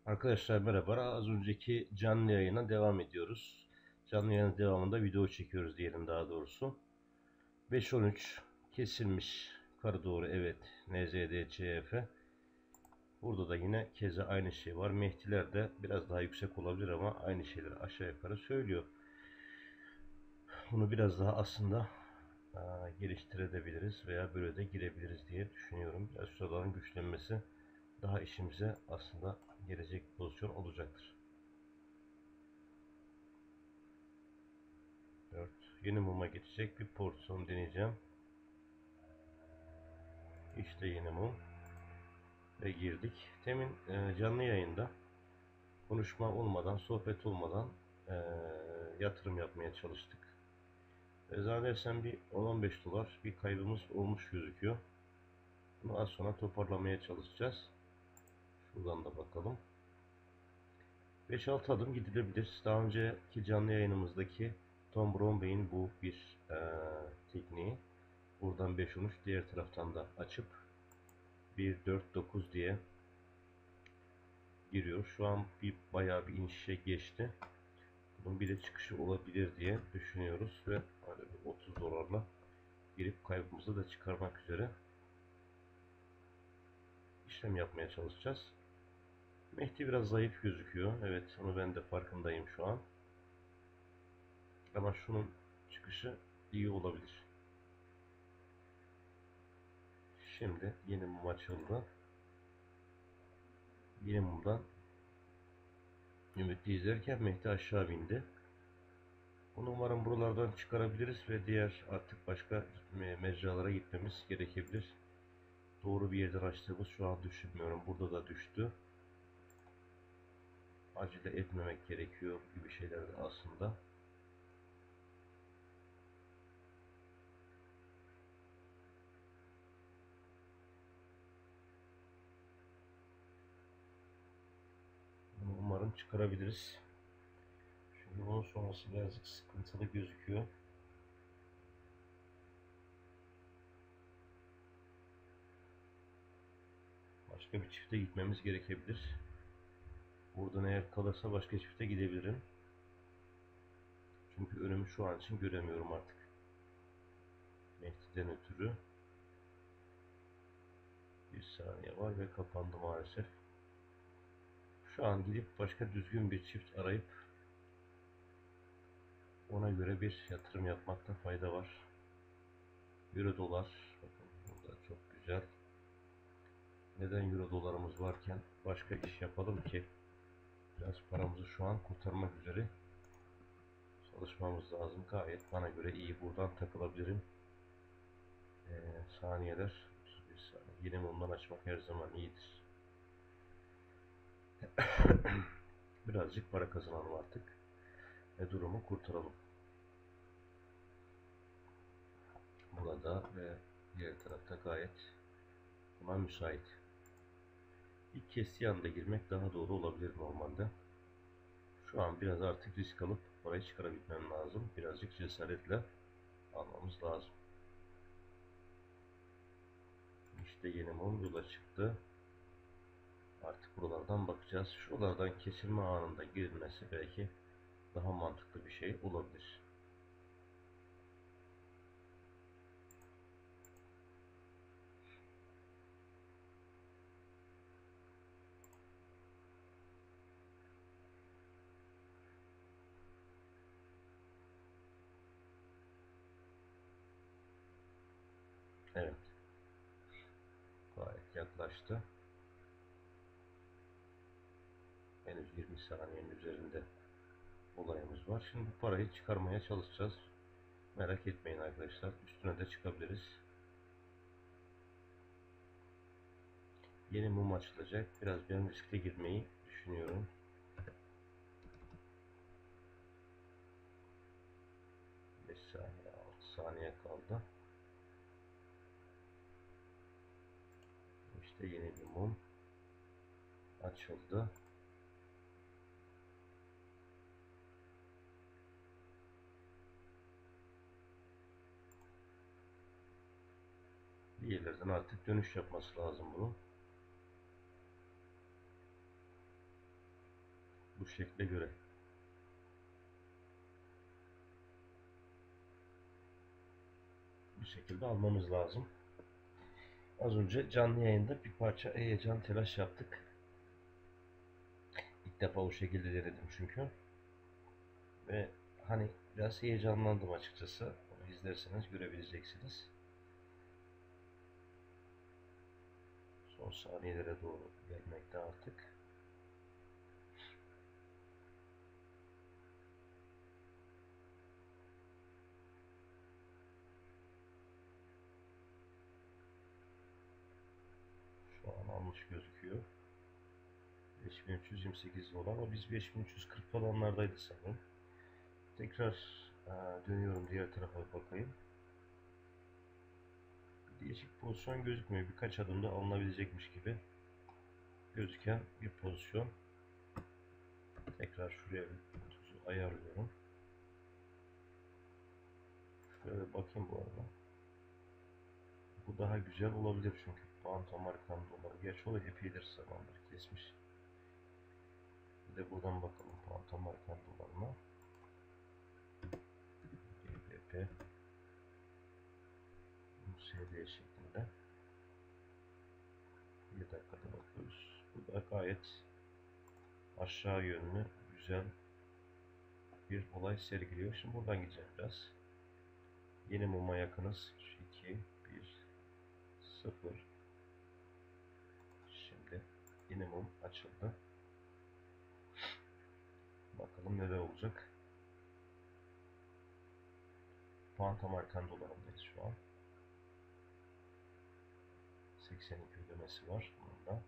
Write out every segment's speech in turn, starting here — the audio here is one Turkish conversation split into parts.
Arkadaşlar merhaba. Az önceki canlı yayına devam ediyoruz. Canlı yayının devamında video çekiyoruz diyelim daha doğrusu. 5.13 kesilmiş yukarı doğru, evet. NZDCF. Burada da yine keza aynı şey var. Mehdiler de biraz daha yüksek olabilir ama aynı şeyleri aşağı yukarı söylüyor. Bunu biraz daha aslında geliştirebiliriz veya böyle de girebiliriz diye düşünüyorum. Biraz şuraların güçlenmesi daha işimize aslında gelecek pozisyon olacaktır. 4. Yeni muma geçecek bir porsiyon deneyeceğim. İşte yeni mum ve girdik. Temin canlı yayında konuşma olmadan, sohbet olmadan yatırım yapmaya çalıştık. Zannedersem bir 10-15 dolar bir kaybımız olmuş gözüküyor. Bunu az sonra toparlamaya çalışacağız. Şuradan da bakalım. 5-6 adım gidilebilir. Daha önceki canlı yayınımızdaki Tom Brombay'in bu bir tekniği. Buradan 5-13 diğer taraftan da açıp 1-4-9 diye giriyor. Şu an bayağı bir inişe geçti. Bunun bir de çıkışı olabilir diye düşünüyoruz ve 30 dolarla girip kaybımızı da çıkarmak üzere işlem yapmaya çalışacağız. Mehdi biraz zayıf gözüküyor. Evet, onu ben de farkındayım şu an. Ama şunun çıkışı iyi olabilir. Şimdi yeni mum açıldı. Yeni mumdan Ümit'i izlerken Mehdi aşağı bindi. Bunu umarım buralardan çıkarabiliriz ve diğer artık başka mecralara gitmemiz gerekebilir. Doğru bir yerden açtığımız şu an düşünmüyorum. Burada da düştü. Acele etmemek gerekiyor gibi şeyler de aslında. Bunu umarım çıkarabiliriz. Çünkü bunun sonrası birazcık sıkıntılı gözüküyor. Başka bir çifte gitmemiz gerekebilir. Buradan eğer kalırsa başka çifte gidebilirim. Çünkü önümü şu an için göremiyorum artık. Mehdi'den ötürü. Bir saniye var ve kapandı maalesef. Şu an gidip başka düzgün bir çift arayıp ona göre bir yatırım yapmakta fayda var. Euro dolar. Bakın burada çok güzel. Neden euro dolarımız varken başka iş yapalım ki? Biraz paramızı şu an kurtarmak üzere çalışmamız lazım. Gayet bana göre iyi. Buradan takılabilirim. Saniyeler. Bir saniye. Yeni mumdan açmak her zaman iyidir. Birazcık para kazanalım artık. Ve durumu kurtaralım. Burada ve diğer tarafta gayet buna müsait. İlk kestiği anda girmek daha doğru olabilir normalde. Şu an biraz artık risk alıp parayı çıkarabilmem lazım. Birazcık cesaretle almamız lazım. İşte yeni mum yola çıktı. Artık buralardan bakacağız. Şuralardan kesilme anında girilmesi belki daha mantıklı bir şey olabilir. Evet. Gayet yaklaştı. Henüz 20 saniyenin üzerinde olayımız var. Şimdi bu parayı çıkarmaya çalışacağız. Merak etmeyin arkadaşlar. Üstüne de çıkabiliriz. Yeni mum açılacak. Biraz ben riske girmeyi düşünüyorum. Saniye, 6 saniye kaldı. İşte yeni bir mum açıldı. Bir yerlerden artık dönüş yapması lazım bunun. bu şekle göre. Bu şekilde almamız lazım. Az önce canlı yayında bir parça heyecan telaş yaptık. İlk defa o şekilde denedim çünkü. Ve hani biraz heyecanlandım açıkçası. Onu izlerseniz görebileceksiniz. Son saniyelere doğru gelmekte artık. Şu an almış gözüküyor. 5328 dolar. O biz 5340 falanlardaydı sanırım. Tekrar dönüyorum, diğer tarafa bakayım. Değişik pozisyon gözükmüyor. Birkaç adımda alınabilecekmiş gibi gözüken bir pozisyon. Tekrar şuraya bir tuzu ayarlıyorum. Şöyle bakayım bu arada. Bu daha güzel olabilir çünkü pound Amerikan doları. Gerçi o da epeydir zamandır kesmiş. Bir de buradan bakalım pound Amerikan dolarına. GBP USD şeklinde. Bir dakikada bakıyoruz. Bu da gayet aşağı yönlü güzel bir olay sergiliyor. Şimdi buradan gideceğim biraz. Yeni muma yakınız. 2, 1, 0. Şimdi yeni mum açıldı. Bakalım neler olacak. Pound Amerikan dolarındayız şu an. 82 ödemesi var bunda.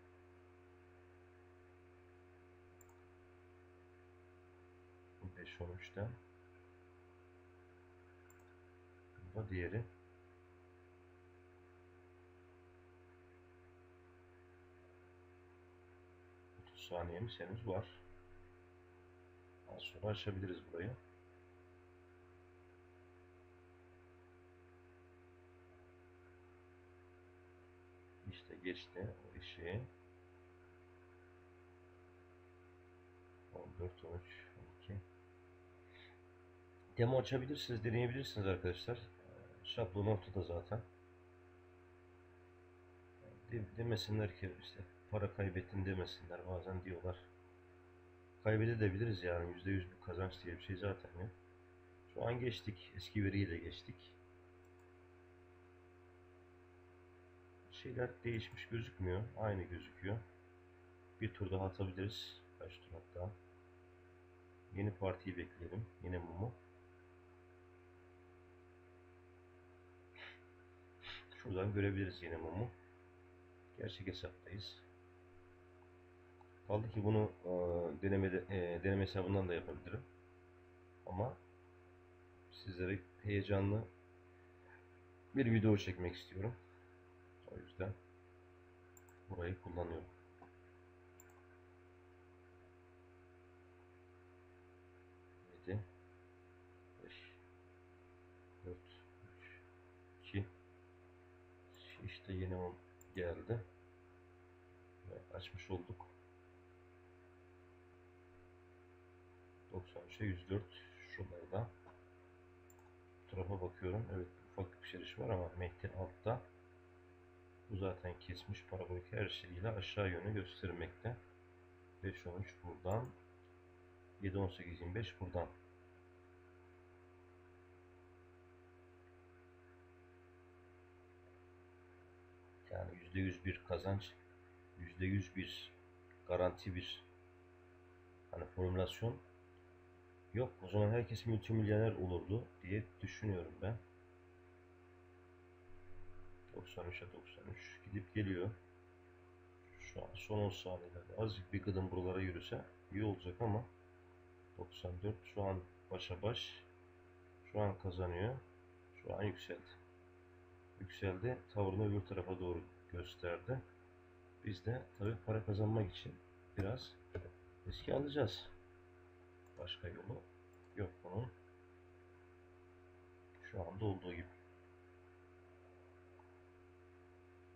Bu 5.13'ten. Bu da diğeri. Saniyemiz henüz var. Az sonra açabiliriz burayı. İşte geçti o işi. 14, 13, 12. Demo açabilirsiniz, deneyebilirsiniz arkadaşlar. Şablon ortada zaten. Demesinler ki işte para kaybettin demesinler, bazen diyorlar. Kaybedebiliriz yani, %100 bir kazanç diye bir şey zaten yok. Şu an geçtik, eski veriyle geçtik. Şeyler değişmiş gözükmüyor, aynı gözüküyor. Bir tur daha atabiliriz. Kaç tur hatta. Yeni partiyi bekleyelim, yeni mumu. Şuradan görebiliriz yeni mumu. Gerçek hesaptayız. Kaldı ki bunu deneme hesabından da yapabilirim. Ama sizlere heyecanlı bir video çekmek istiyorum. O yüzden burayı kullanıyorum. 7, 5, 4, 3, 2. İşte yeni mum geldi. Ve açmış olduk. 93'e 104 şuralarda. Bu tarafa bakıyorum. Evet, ufak bir yükseliş var ama Mehdi altta. Bu zaten kesmiş, parabolik her şeyiyle aşağı yönü göstermekte. 5.13 buradan. 7.18.25 buradan. Yani %100 bir kazanç, %100 bir garanti bir hani formülasyon yok. O zaman herkes multimilyoner olurdu diye düşünüyorum ben. 93'e 93 gidip geliyor. Şu an son 10 saniyelerde azıcık bir gıdım buralara yürüse iyi olacak ama 94 şu an başa baş, şu an kazanıyor, şu an yükseldi. Yükseldi, tavrını öbür tarafa doğru gösterdi. Biz de tabii para kazanmak için biraz riske alacağız. Başka yolu yok bunun. Şu anda olduğu gibi.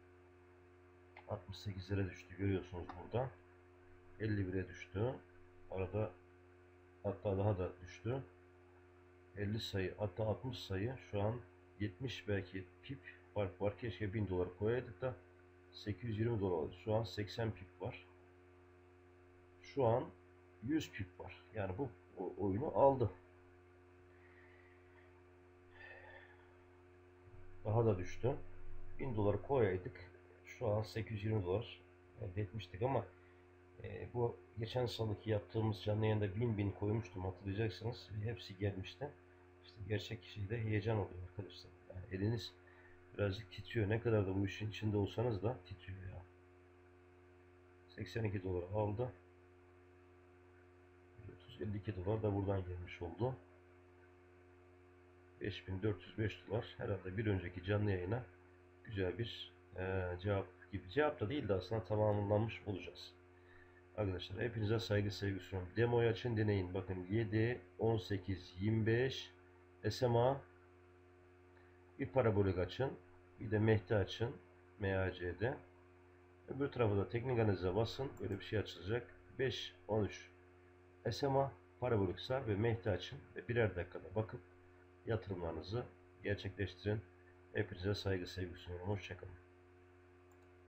68'lere düştü görüyorsunuz burada. 51'e düştü. Arada hatta daha da düştü. 50 sayı, hatta 60 sayı, şu an 70 belki pip fark var. Keşke 1000 dolar koyaydık da 820 dolar oldu. Şu an 80 pip var. Şu an 100 pip var. Yani bu oyunu aldı. Daha da düştü. 1000 dolar koyaydık. Şu an 820 dolar elde etmiştik ama bu geçen salıki yaptığımız canlı yayında 1000 koymuştum, hatırlayacaksınız. Hepsi gelmişti. İşte gerçek şeyde heyecan oluyor arkadaşlar. Yani eliniz birazcık titriyor. Ne kadar da bu işin içinde olsanız da titriyor ya. 82 dolar aldı. 52 dolar da buradan gelmiş oldu. 5405 dolar. Herhalde bir önceki canlı yayına güzel bir cevap gibi. Cevap da değil de aslında tamamlanmış olacağız. Arkadaşlar hepinize saygı sevgi sunuyorum. Demoyu açın, deneyin. Bakın 7, 18, 25 SMA, bir parabolik açın. Bir de Mehdi açın. MAC'de. Öbür tarafa da teknik analize basın. Böyle bir şey açılacak. 5, 13 SMA, parabolik sar ve Mehdi açın. Ve birer dakikada bakıp yatırımlarınızı gerçekleştirin. Hepinize saygı sevgi sunuyorum. Hoşçakalın.